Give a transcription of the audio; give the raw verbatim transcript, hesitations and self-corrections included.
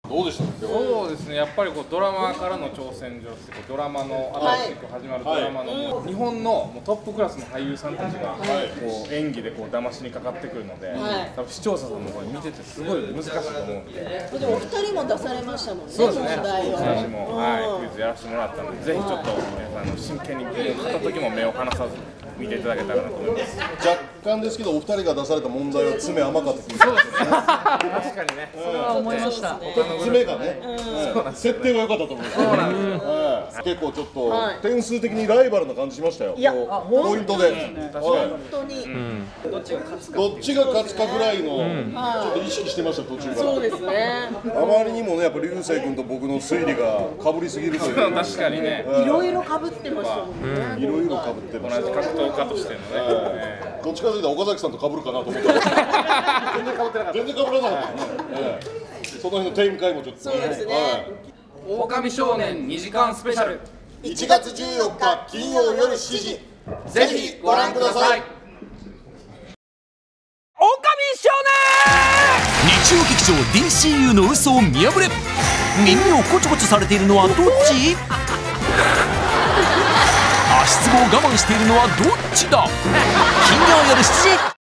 どうでした？ そうですね、やっぱりこうドラマからの挑戦状ってこうドラマの新しく始まるドラマの日本のもうトップクラスの俳優さんたちがこう演技でこう騙しにかかってくるので、多分視聴者さんもこれ見ててすごい難しいと思うんで。 でもお二人も出されましたもんね。 そうですね。 問題を私もはいクイズやらせてもらったので、ぜひちょっと皆さんの真剣に片時も目を離さず見ていただけたらなと思います。 若干ですけどお二人が出された問題は爪甘かったです。 そうですね。確かにね。 それは思いました。 爪がね、設定が良かったと思います。結構ちょっと点数的にライバルな感じしましたよ。ポイントで。 本当に。 どっちが勝つか。どっちが勝つかぐらいのちょっと意識してました途中から。 そうですね。 あまりにもねやっぱ流星君と僕の推理が被りすぎるという。 確かにね。 いろいろ被ってましたもんね。 いろいろ被ってました。 同じ格闘家としてのね。 どっちかというと岡崎さんと被るかなと思ったんですけど。全然被ってなかった。全然被らなかった。その辺の展開もちょっと。 そうですね。 狼少年にじかんスペシャル。 いちがつじゅうよっか金曜夜しちじ。ぜひご覧ください。 狼少年。 日曜劇場 ディーシーユー の嘘を見破れ。耳をこちょこちょされているのはどっち？足つぼを我慢しているのはどっちだ？金曜夜しちじ。